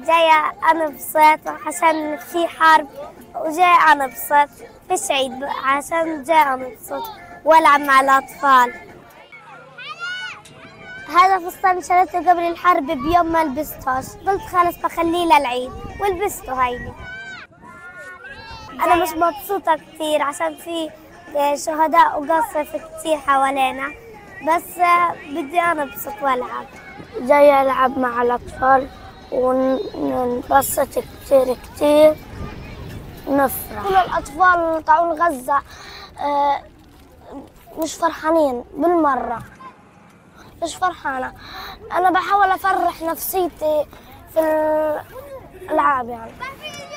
جاية أنبسط عشان في حرب، وجاي أنبسط فيش عيد عشان جاي أنبسط وألعب مع الأطفال. هذا فستان شريته قبل الحرب بيوم ما لبستهاش، قلت خلص بخليه للعيد ولبسته هيني. أنا مش مبسوطة كتير عشان في شهداء وقصف كتير حوالينا، بس بدي أنبسط وألعب. جاي ألعب مع الأطفال وننبسط كتير كتير ونفرح. كل الأطفال طاعون غزة مش فرحانين بالمرة، مش فرحانة. أنا بحاول أفرح نفسيتي في الألعاب يعني.